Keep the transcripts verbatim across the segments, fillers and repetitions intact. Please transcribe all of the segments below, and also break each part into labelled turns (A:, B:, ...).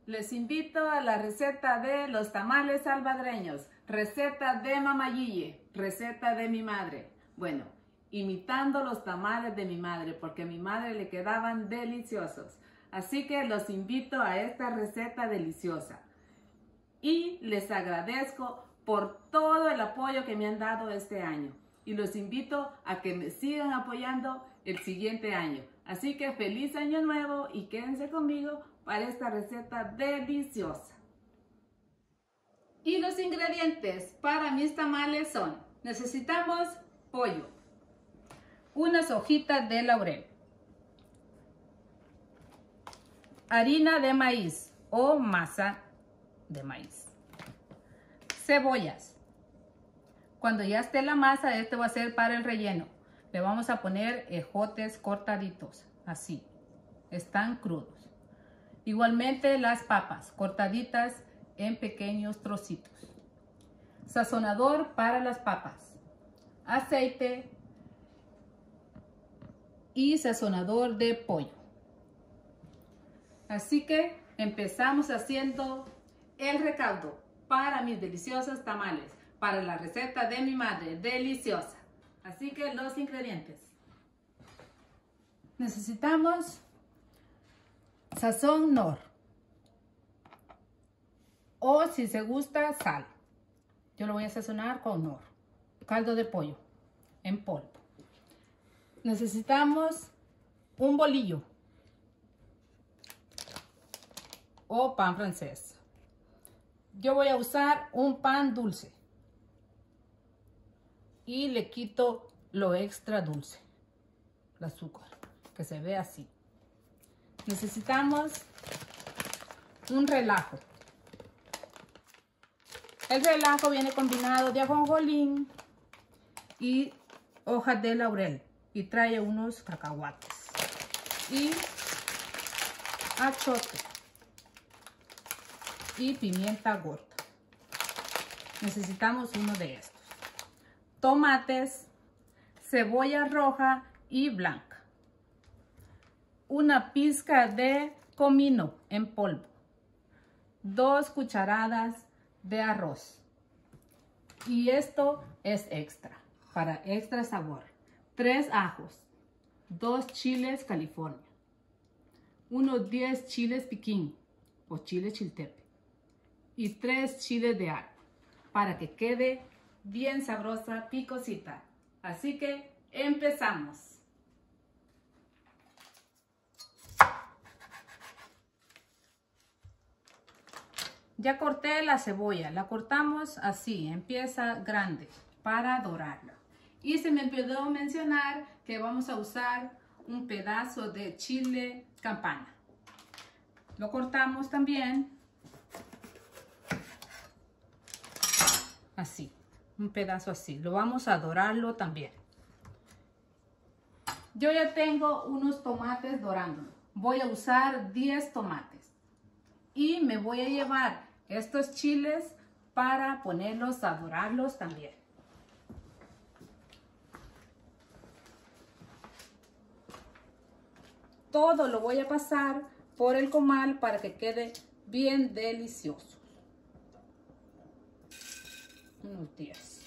A: Les invito a la receta de los tamales salvadoreños, receta de Mama Gille, receta de mi madre. Bueno, imitando los tamales de mi madre, porque a mi madre le quedaban deliciosos. Así que los invito a esta receta deliciosa. Y les agradezco por todo el apoyo que me han dado este año. Y los invito a que me sigan apoyando el siguiente año. Así que feliz año nuevo y quédense conmigo para esta receta deliciosa. Y los ingredientes para mis tamales son: necesitamos pollo, unas hojitas de laurel, harina de maíz o masa de maíz, cebollas. Cuando ya esté la masa, este va a ser para el relleno. Le vamos a poner ejotes cortaditos, así, están crudos. Igualmente las papas cortaditas en pequeños trocitos. Sazonador para las papas, aceite y sazonador de pollo. Así que empezamos haciendo el recaudo para mis deliciosos tamales, para la receta de mi madre, deliciosa. Así que los ingredientes: necesitamos sazón Knorr, o si se gusta, sal. Yo lo voy a sazonar con Knorr. Caldo de pollo en polvo. Necesitamos un bolillo o pan francés. Yo voy a usar un pan dulce y le quito lo extra dulce, el azúcar, que se ve así. Necesitamos un relajo. El relajo viene combinado de ajonjolín y hojas de laurel y trae unos cacahuates y achote y pimienta gorda. Necesitamos uno de estos. Tomates, cebolla roja y blanca, una pizca de comino en polvo, dos cucharadas de arroz, y esto es extra, para extra sabor, tres ajos, dos chiles California, unos diez chiles piquín o chile chiltepe y tres chiles de árbol, para que quede bien sabrosa, picosita. Así que empezamos. Ya corté la cebolla, la cortamos así, en pieza grande, para dorarla. Y se me olvidó mencionar que vamos a usar un pedazo de chile campana. Lo cortamos también así, un pedazo así. Lo vamos a dorarlo también. Yo ya tengo unos tomates dorándolo. Voy a usar diez tomates. Y me voy a llevar estos chiles para ponerlos a dorarlos también. Todo lo voy a pasar por el comal para que quede bien delicioso. Unos diez.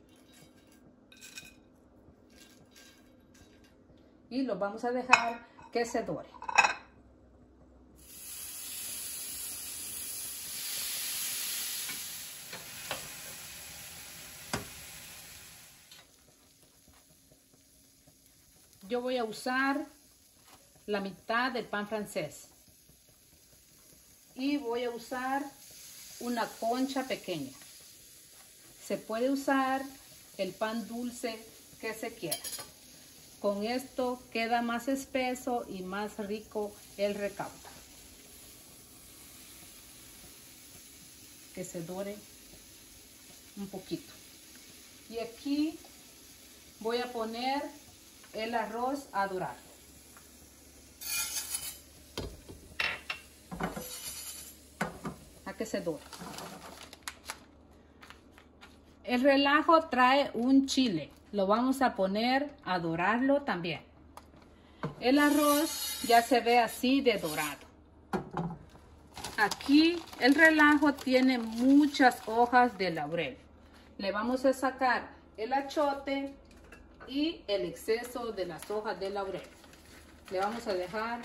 A: Y los vamos a dejar que se dore. Yo voy a usar la mitad del pan francés y voy a usar una concha pequeña. Se puede usar el pan dulce que se quiera. Con esto queda más espeso y más rico el recaudo. Que se dore un poquito. Y aquí voy a poner el arroz a dorar. A que se dore. El relajo trae un chile. Lo vamos a poner a dorarlo también. El arroz ya se ve así de dorado. Aquí el relajo tiene muchas hojas de laurel. Le vamos a sacar el achote y el exceso de las hojas de laurel. Le vamos a dejar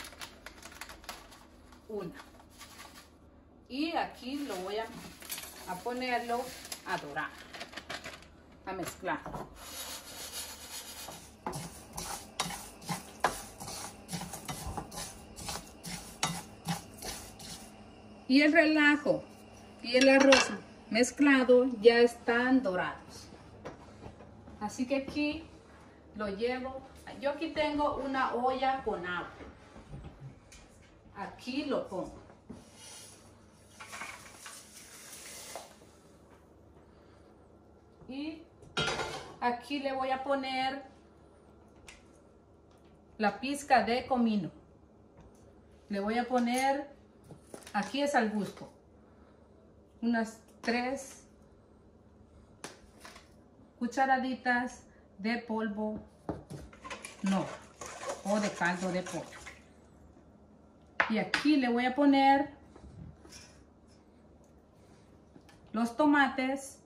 A: una. Y aquí lo voy a, a ponerlo a dorar, a mezclar. Y el relajo y el arroz mezclado ya están dorados. Así que aquí lo llevo. Yo aquí tengo una olla con agua. Aquí lo pongo. Y aquí le voy a poner la pizca de comino. Le voy a poner, aquí es al gusto, unas tres cucharaditas de polvo no o de caldo de pollo. Y aquí le voy a poner los tomates,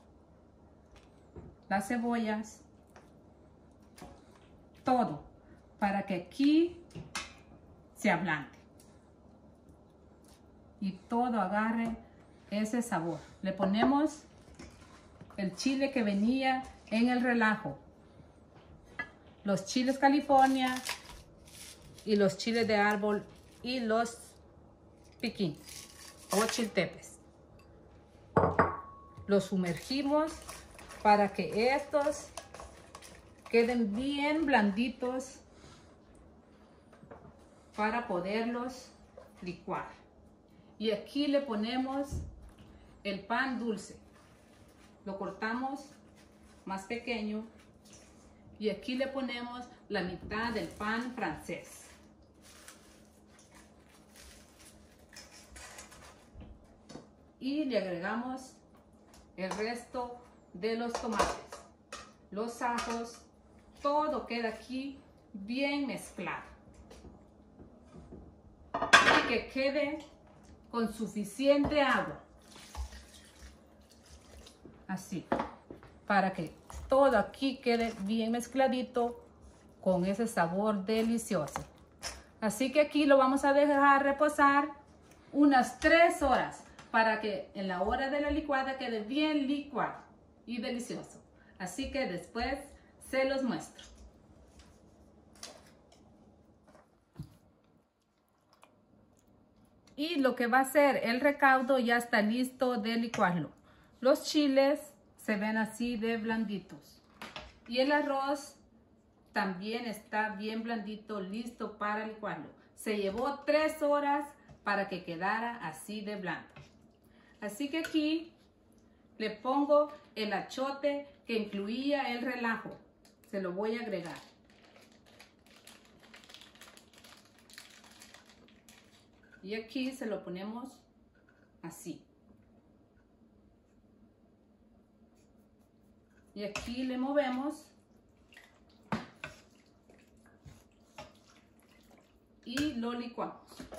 A: las cebollas, todo, para que aquí se ablande y todo agarre ese sabor. Le ponemos el chile que venía en el relajo, los chiles California y los chiles de árbol y los piquín o chiltepes. Los sumergimos para que estos queden bien blanditos para poderlos licuar. Y aquí le ponemos el pan dulce. Lo cortamos más pequeño y aquí le ponemos la mitad del pan francés. Y le agregamos el resto de los tomates, los ajos, todo queda aquí bien mezclado. Y que quede con suficiente agua. Así, para que todo aquí quede bien mezcladito con ese sabor delicioso. Así que aquí lo vamos a dejar reposar unas tres horas para que en la hora de la licuada quede bien licuado y delicioso. Así que después se los muestro. Y lo que va a ser el recaudo ya está listo de licuarlo. Los chiles se ven así de blanditos. Y el arroz también está bien blandito, listo para licuarlo. Se llevó tres horas para que quedara así de blando. Así que aquí le pongo el achote que incluía el relajo. Se lo voy a agregar. Y aquí se lo ponemos así. Y aquí le movemos. Y lo licuamos.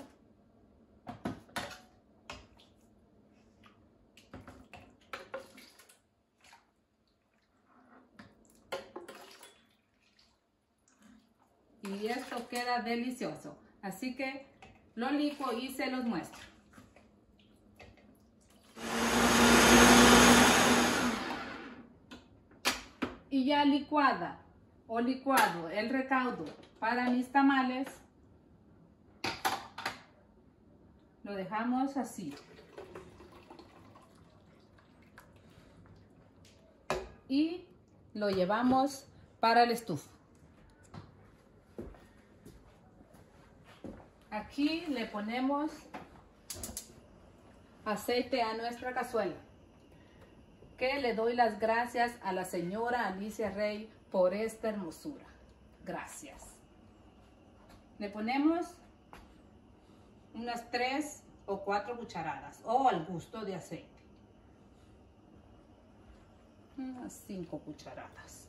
A: Y esto queda delicioso. Así que lo licuo y se los muestro. Y ya licuada o licuado el recaudo para mis tamales, lo dejamos así. Y lo llevamos para el estufa. Aquí le ponemos aceite a nuestra cazuela. Que le doy las gracias a la señora Alicia Rey por esta hermosura. Gracias. Le ponemos unas tres o cuatro cucharadas o al gusto de aceite. Unas cinco cucharadas.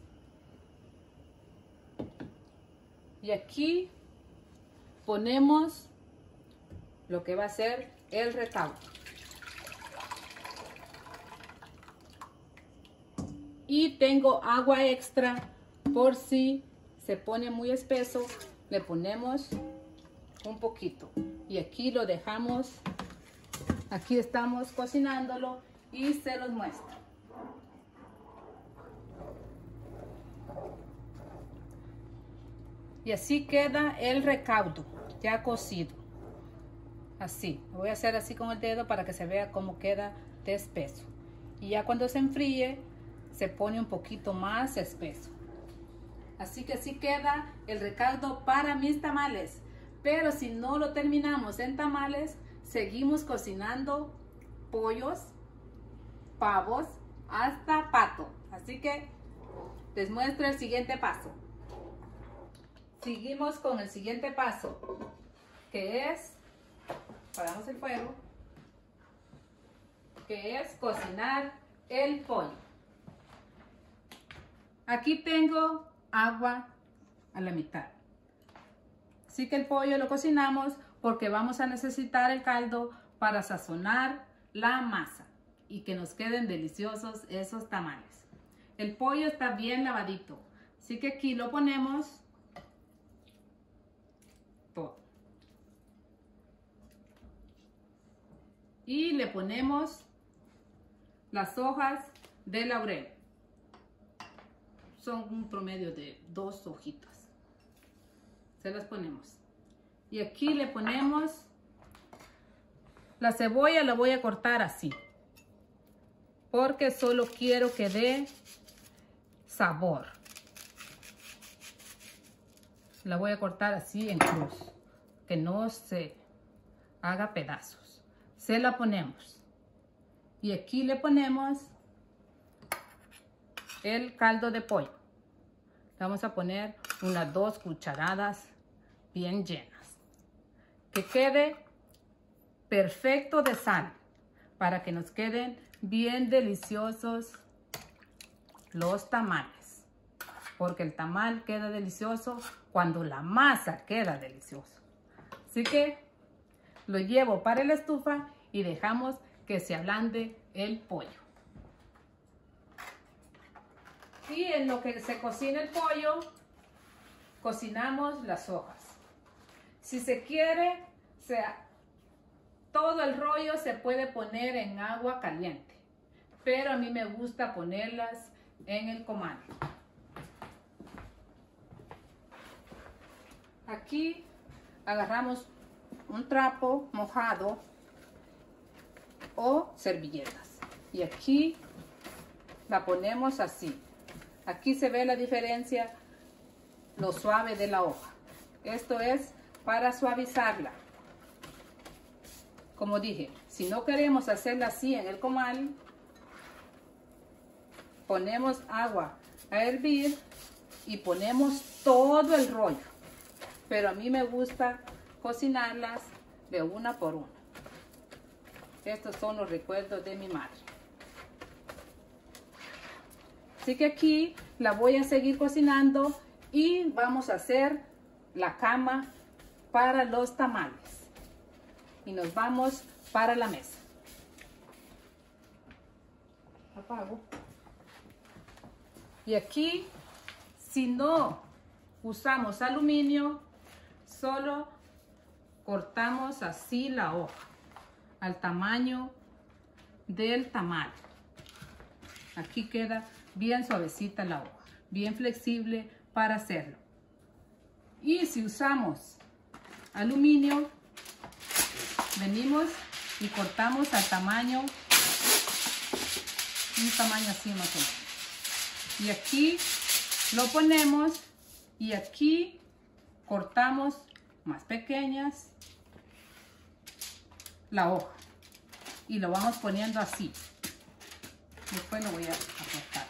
A: Y aquí ponemos lo que va a ser el recaudo. Y tengo agua extra por si se pone muy espeso, le ponemos un poquito. Y aquí lo dejamos, aquí estamos cocinándolo y se los muestro. Y así queda el recaudo ya cocido. Así, lo voy a hacer así con el dedo para que se vea cómo queda de espeso. Y ya cuando se enfríe, se pone un poquito más espeso. Así que así queda el recaudo para mis tamales. Pero si no lo terminamos en tamales, seguimos cocinando pollos, pavos, hasta pato. Así que les muestro el siguiente paso. Seguimos con el siguiente paso, que es, apagamos el fuego, que es cocinar el pollo. Aquí tengo agua a la mitad. Así que el pollo lo cocinamos porque vamos a necesitar el caldo para sazonar la masa y que nos queden deliciosos esos tamales. El pollo está bien lavadito, así que aquí lo ponemos todo. Y le ponemos las hojas de laurel. Son un promedio de dos hojitas. Se las ponemos. Y aquí le ponemos la cebolla, la voy a cortar así. Porque solo quiero que dé sabor. La voy a cortar así en cruz, que no se haga pedazos. Se la ponemos. Y aquí le ponemos el caldo de pollo. Vamos a poner unas dos cucharadas bien llenas. Que quede perfecto de sal para que nos queden bien deliciosos los tamales. Porque el tamal queda delicioso cuando la masa queda deliciosa. Así que lo llevo para la estufa y dejamos que se ablande el pollo. Y en lo que se cocina el pollo, cocinamos las hojas. Si se quiere, se, todo el rollo se puede poner en agua caliente. Pero a mí me gusta ponerlas en el comal. Aquí agarramos un trapo mojado o servilletas. Y aquí la ponemos así. Aquí se ve la diferencia, lo suave de la hoja. Esto es para suavizarla. Como dije, si no queremos hacerla así en el comal, ponemos agua a hervir y ponemos todo el rollo. Pero a mí me gusta cocinarlas de una por una. Estos son los recuerdos de mi madre. Así que aquí la voy a seguir cocinando y vamos a hacer la cama para los tamales. Y nos vamos para la mesa. Apago. Y aquí, si no usamos aluminio, solo cortamos así la hoja al tamaño del tamal. Aquí queda bien suavecita la hoja, bien flexible para hacerlo. Y si usamos aluminio, venimos y cortamos al tamaño, un tamaño así más o menos. Y aquí lo ponemos y aquí cortamos más pequeñas la hoja y lo vamos poniendo así. Después lo voy a cortar.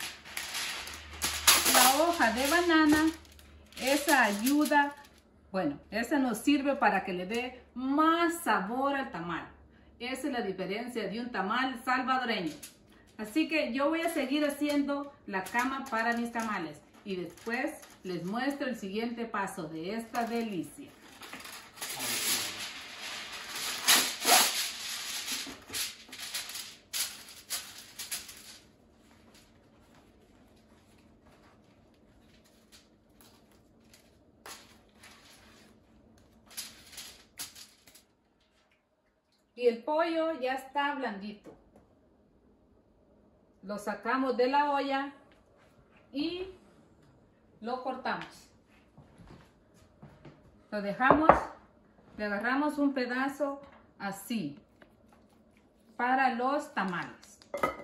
A: La hoja de banana, esa ayuda, bueno, esa nos sirve para que le dé más sabor al tamal. Esa es la diferencia de un tamal salvadoreño. Así que yo voy a seguir haciendo la cama para mis tamales y después les muestro el siguiente paso de esta delicia. Y el pollo ya está blandito. Lo sacamos de la olla y lo cortamos. Lo dejamos, le agarramos un pedazo así para los tamales.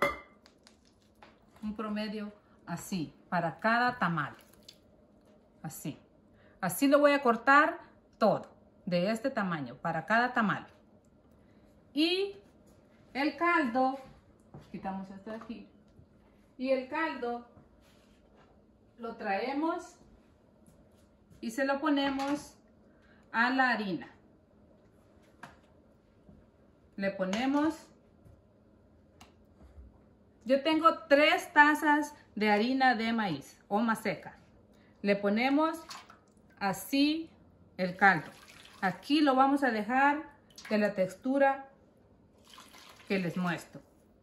A: Un promedio así para cada tamal. Así. Así lo voy a cortar todo de este tamaño para cada tamal. Y el caldo, quitamos esto de aquí. Y el caldo lo traemos y se lo ponemos a la harina. Le ponemos, yo tengo tres tazas de harina de maíz o maseca. Le ponemos así el caldo. Aquí lo vamos a dejar de la textura que les muestro.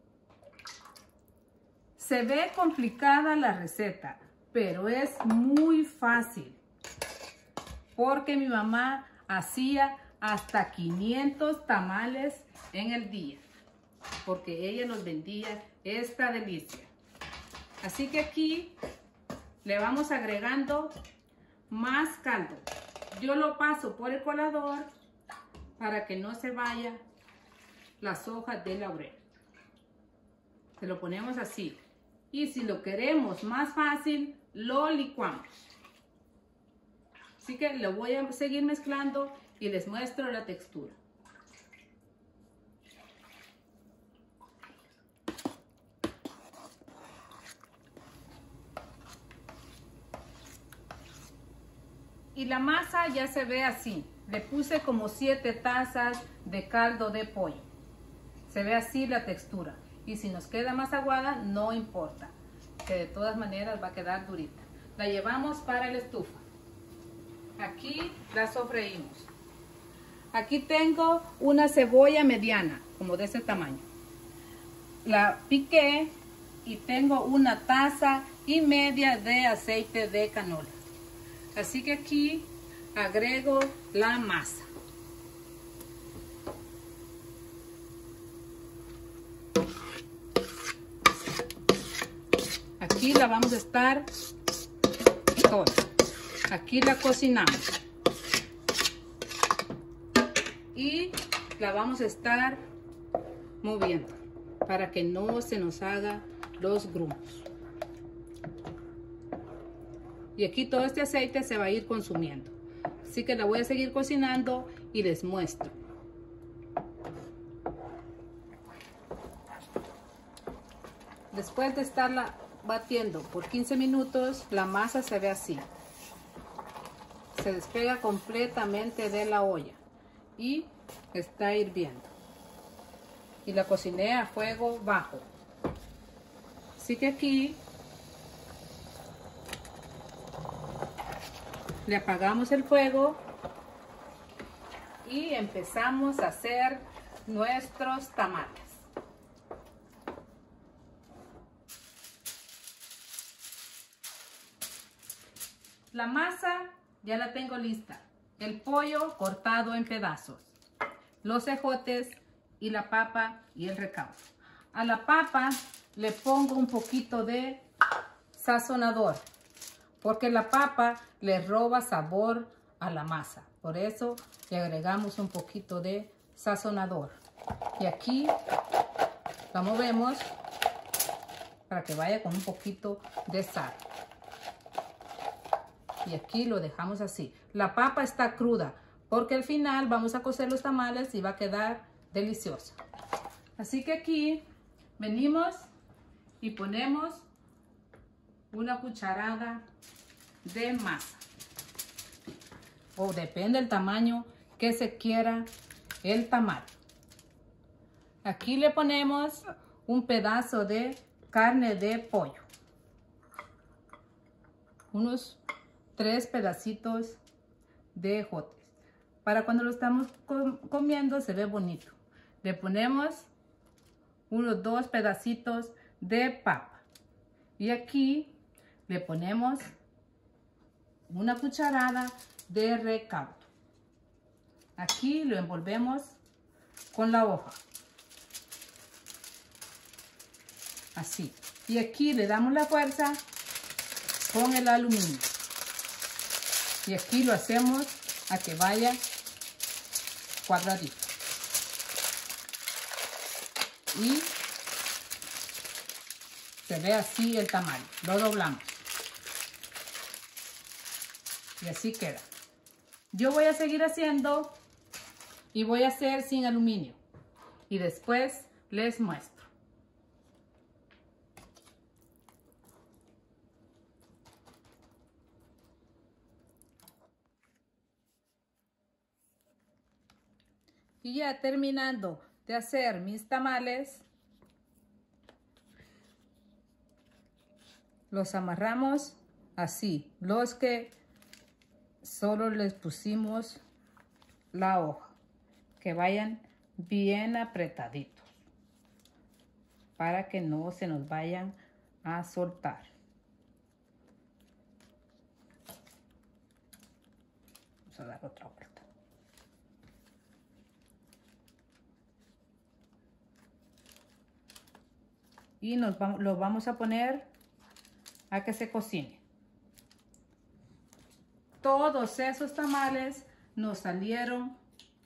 A: Se ve complicada la receta, pero es muy fácil. Porque mi mamá hacía hasta quinientos tamales en el día. Porque ella nos vendía esta delicia. Así que aquí le vamos agregando más caldo. Yo lo paso por el colador para que no se vayan las hojas de laurel. Se lo ponemos así. Y si lo queremos más fácil, lo licuamos. Así que lo voy a seguir mezclando y les muestro la textura. Y la masa ya se ve así. Le puse como siete tazas de caldo de pollo. Se ve así la textura. Y si nos queda más aguada, no importa. Que de todas maneras va a quedar durita. La llevamos para la estufa. Aquí la sofreímos. Aquí tengo una cebolla mediana, como de ese tamaño. La piqué y tengo una taza y media de aceite de canola. Así que aquí agrego la masa. Aquí la vamos a estar toda. Aquí la cocinamos. Y la vamos a estar moviendo para que no se nos haga los grumos. Y aquí todo este aceite se va a ir consumiendo. Así que la voy a seguir cocinando y les muestro. Después de estarla batiendo por quince minutos, la masa se ve así. Se despega completamente de la olla y está hirviendo. Y la cociné a fuego bajo. Así que aquí le apagamos el fuego y empezamos a hacer nuestros tamales. La masa ya la tengo lista. El pollo cortado en pedazos, los ejotes y la papa y el recaudo. A la papa le pongo un poquito de sazonador, porque la papa le roba sabor a la masa. Por eso le agregamos un poquito de sazonador. Y aquí la movemos para que vaya con un poquito de sal. Y aquí lo dejamos así. La papa está cruda porque al final vamos a cocer los tamales y va a quedar delicioso. Así que aquí venimos y ponemos una cucharada de masa. O depende del tamaño que se quiera el tamal. Aquí le ponemos un pedazo de carne de pollo. Unos tres pedacitos de ejotes. Para cuando lo estamos comiendo se ve bonito. Le ponemos unos dos pedacitos de papa. Y aquí le ponemos una cucharada de recaudo. Aquí lo envolvemos
B: con la hoja. Así. Y aquí le damos la fuerza con el aluminio. Y aquí lo hacemos a que vaya cuadradito. Y se ve así el tamal. Lo doblamos. Y así queda. Yo voy a seguir haciendo y voy a hacer sin aluminio. Y después les muestro. Y ya terminando de hacer mis tamales, los amarramos así. Los que solo les pusimos la hoja, que vayan bien apretaditos para que no se nos vayan a soltar. Vamos a dar otra vuelta. Y nos vamos, lo vamos a poner a que se cocine. Todos esos tamales nos salieron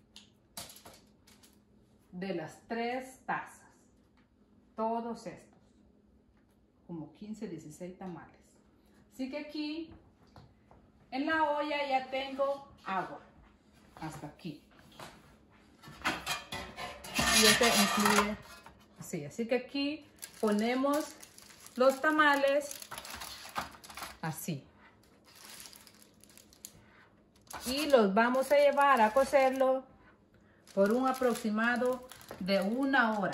B: de las tres tazas. Todos estos. Como quince, dieciséis tamales. Así que aquí en la olla ya tengo agua. Hasta aquí. Y este incluye así. Así que aquí ponemos los tamales así. Y los vamos a llevar a cocerlo por un aproximado de una hora.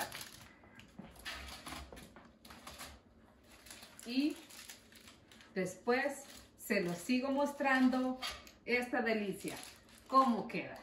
B: Y después se los sigo mostrando esta delicia, cómo queda.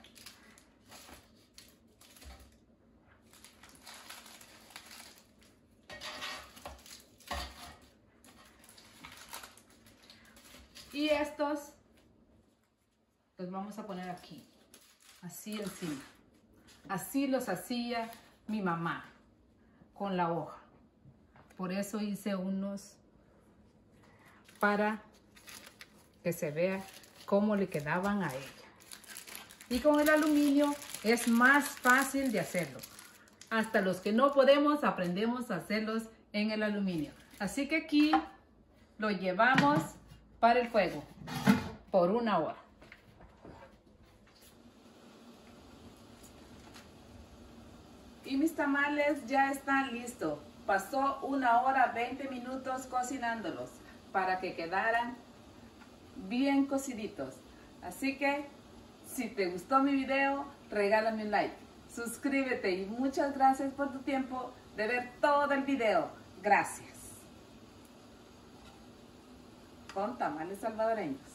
B: Y estos los vamos a poner aquí, así encima. Así los hacía mi mamá, con la hoja. Por eso hice unos para que se vea cómo le quedaban a ella. Y con el aluminio es más fácil de hacerlo. Hasta los que no podemos aprendemos a hacerlos en el aluminio. Así que aquí lo llevamos para el fuego por una hora. Y mis tamales ya están listos. Pasó una hora veinte minutos cocinándolos para que quedaran bien cociditos. Así que si te gustó mi video, regálame un like, suscríbete y muchas gracias por tu tiempo de ver todo el video. Gracias. Con tamales salvadoreños.